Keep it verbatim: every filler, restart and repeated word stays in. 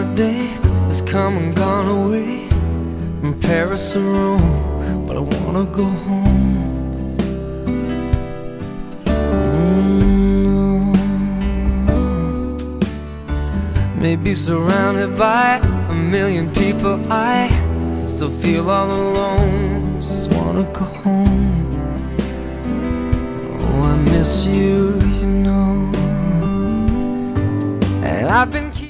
summer day has come and gone away from Paris or Rome, but I wanna go home. Mm. Maybe surrounded by a million people, I still feel all alone. Just wanna go home. Oh, I miss you, you know. And I've been